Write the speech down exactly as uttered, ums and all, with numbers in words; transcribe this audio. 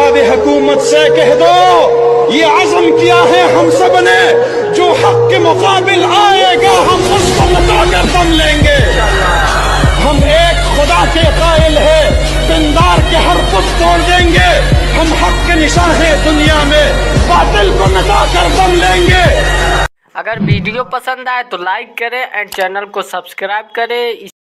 अहबाब हुकूमत से कह दो, ये अज़म किया है हम सब ने, जो हक के मुकाबिल आएगा हम उसको मिटाकर दम लेंगे। हम एक खुदा के कायल है, पिंदार के हर पुत तोड़ देंगे। हम हक के निशान हैं दुनिया में, बातिल को मिटाकर दम लेंगे। अगर वीडियो पसंद आए तो लाइक करें एंड चैनल को सब्सक्राइब करें।